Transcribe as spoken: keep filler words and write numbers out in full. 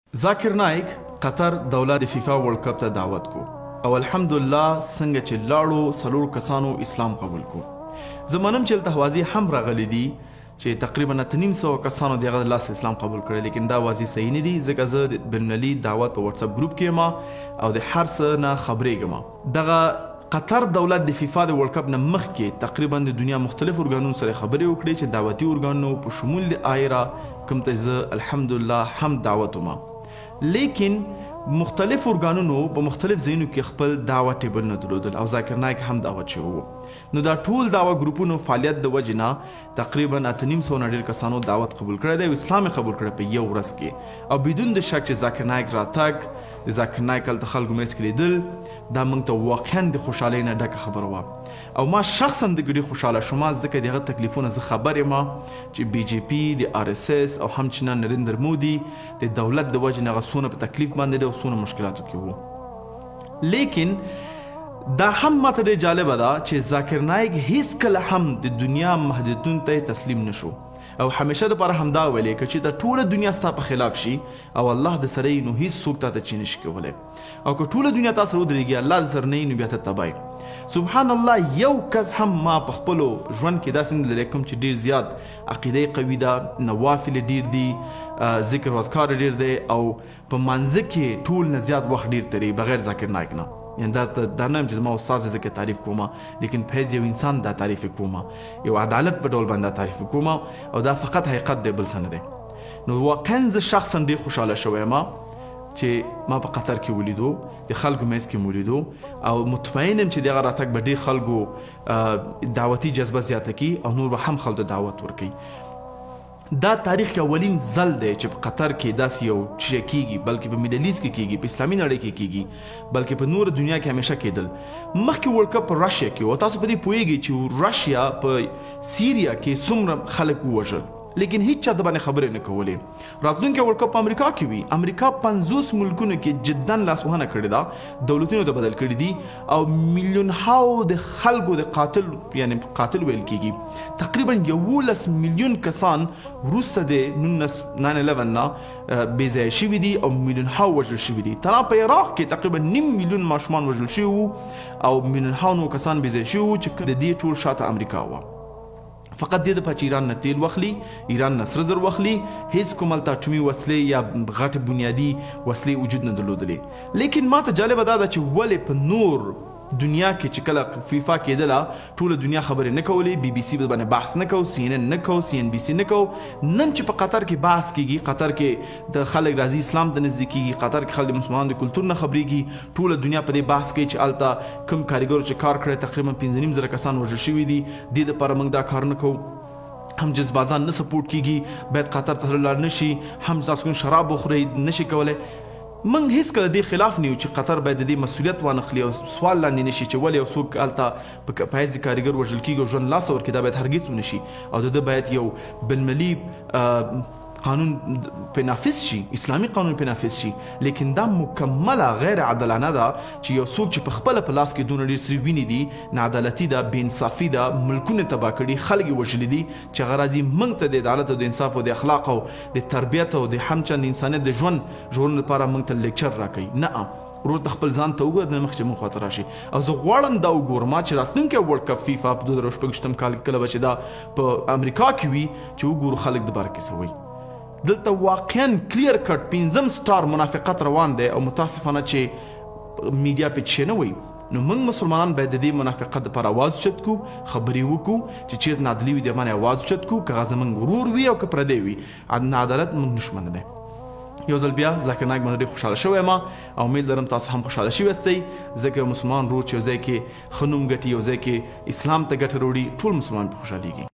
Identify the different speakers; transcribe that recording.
Speaker 1: ذاکر نایک قطر دولت فیفا ورلد کپ ته دعوت کو او الحمدلله څنګه چې لاړو څلور کسانو اسلام قبول کو. زمانم چې هلته هوازي هم راغلي دي چې تقریبا اته نیم سوه کسانو د هغه لاس اسلام قبول کړی، لیکن دا هوازي صحیح نه دي ځکه زه د بینالمللي دعوت په واتساپ ګروپ کې یم او د هر څه نه خبرېږم. دغه قطر دولت د فیفا د ورلد کپ نه مخکې تقریبا د دنیا مختلف ارګانونو سره خبرې وکړې چې دعوتي ارګانونو په شمول د آیرا کوم ته زه الحمدلله هم دعوت وم، لیکن مختلف ارګانونو په مختلف ځایونو کې خپل دعوه ټیبل نه درلودل او ذاکر نایک هم دعوت شوی و. نو دا ټول دعوه ګروپونو فعالیت د وجې نه تقریبا اته نیم سوه نه ډېر کسانو دعوت قبول کړی دی او اسلام یې قبول کړی په یو ورځ کې، او بدون د شک چې ذاکر نایک راتګ د ذاکر نایک هلته خلکو منځ کې لیدل دا موږ ته واقعا د خوشحالۍ نه ډکه خبره وه او ما شخصا د ګډې خوشحاله شوم ځکه د هغه تکلیفونه زه خبر یم چې بی جے پي د آر اس اس او همچنان نریندر مودي د دولت د وجې نه هغه څونه په تکلیف باندې دی او څونه مشکلاتو کې وو. لیکن دا هم ماته ډېر جالبه ده چې ذاکر نایک هیڅکله هم د دنیا محدودیتونو ته تسلیم نشو او همیشه دپاره همدا ویلې که چې د ټوله دنیا ستا په خلاف شي او الله د سره یي نو هیڅ څوک تا ته چی نشي کولی، او که ټوله دنیا تا سره ودرېږي الله د سره نه یي نو بیا ته تبای. سبحان الله یو کس هم ما په خپلو ژوند کې داسې نه لري کوم چې ډېر زیات عقیده قوي ده، نوافل ډېر دي، ذکر واذکار ډېر دی او په منځه کې ټول نه زیات وخت ډېر تېري بغیر ذاکر نایک نه. یعنې دا دا نه یم چې زما استاد زه کې تعریف کوم، لیکن فیض یو انسان دا تعریف کوم، یو عدالت په ډول باندې تعریف کوم او دا فقط حقیقت دی بل څه نه دی. نو واقعا زه شخصا ډېر خوشحاله شوی یم چې ما په قطر کې ولیدو، د خلکو منځ کې مو ولیدو او مطمئن یم چې دغه راتګ به ډېر خلکو دعوتي جذبه زیاته کړي او نور به هم خلکو ته دعوت ورکوي. دا تاریخ کې اولین ځل دی چې په قطر کې داسې یو شی کیږي، بلکې په میډل ایسټ کې کیږي، په اسلامي نړۍ کې کیږي، بلکې په نور دنیا کې همیشه کېدل. مخکې ورلد کپ په راشیا کې و، تاسو په دې پوهیږئ چې راشیا په سیریا کې څومره خلک ووژل، لیکن هیڅ چا د باندې خبرې نه کولې. راتلونکی ورلد کپ په امریکا کې وي، امریکا پنځوس ملکونو کې جدا لاسوهنه کړې ده، دولتونو ته بدل کړي دي او میلیونهاو د خلکو د قاتل یعنی قاتل ویل کېږي تقریبا یولس میلیون کسان وروسته د ناین الیون نه بې ځایه شوي دي او میلیونهاو وژل شوي دي. تنها په عراق کې تقریبا نیم میلیون ماشومان وژل شوي وو او میلیونهاو نور کسان بې ځایه شوي وو چې د دې ټول شاته امریکا وه. فقط دې دپاره چې ایران نه تیل واخلي، ایران نه سره زر واخلي، هیڅ کوم هلته اټومي وسلې یا غټې بنیادي وسلې وجود نه درلودلې. لیکن ما ته جالبه دا ده چې ولې په نور دنیا کې چې کله فیفا کېدله ټوله دنیا خبرې نه کولې، بی بي سي باندې بحث نه کو، سی ان ان نه کو، سی ان بي سي نه کو. نن چې په قطر کې بحث کېږي، قطر کې د خلک راځي اسلام ته نږدې کېږي، قطر کې خلک د مسلمانانو د کلتور نه خبرېږي، ټوله دنیا په دې بحث کوي چې هلته کوم کاریګرو چې کار کړی تقریبا پنځه نیم زره کسان وژل شوي دي، دې دپاره موږ دا کار نه کوو. هم جذبازان نه سپورټ کېږي، باید قطر ته لاړ نه شي، هم تاسو شراب وخورئ نشي کولی. موږ هیڅکله دې خلاف نه یو چې قطر باید د دې مسؤلیت وانخلي او سوال لاندې نه شي چې ولې یو څوک هلته په حیث د کاریګر وژل کېږي او ژوند لاس ورکړي، دا باید هرګز ونه شي او د ده باید یو بینالمللي قانون په نافذ شي، اسلامي قانون په نافذ شي. لیکن دا مکمله غیر عادلانه ده چې یو څوک چې په خپله په لاس کې دونه ډېر سرې وینې دي، ناعدالتي ده، بې انصافي ده، ملکونه تباه کړي، خلک یې وژلي دي، چې هغه راځي موږ ته د عدالت او د انصاف او د اخلاق او د تربیت او د همچند انسانیت د ژوند ژغورنې لپاره موږ ته لیکچر راکوي. نه، ورور ته خپل ځان ته وګوره د مخکې موږ خواته راشي. او زه غواړم دا وګورم چې راتلونکی ورلد کپ فیفا په دوه زره شپږویشتم کال کې کله به چې دا په امریکا کې وي چې وګورو خلک د باره کې څه وایي. دلته واقعا کلیر کټ پنځم سټار منافقت روان دی او متاسفانه چې میډیا پې چې نه وایي. نو موږ مسلمانان باید د دې منافقت دپاره آواز اوچت کړو، خبرې وکړو چې چېرته ناعدلي وي د باندې آواز اوچت کړو، که هغه زموږ ورور وي او که پردی وي. ناعدالت موږ نشو منلی. یو ځل بیا ذاکر نایک باندې ډېر خوشحاله شوی یم او امید لرم تاسو هم خوشحاله شوي یاستئ ځکه یو مسلمان ورور چې یو ځای کې ښه نوم ګټي، یو ځای کې اسلام ته ګټه راوړي، ټول مسلمان پرې خوشحالېږي.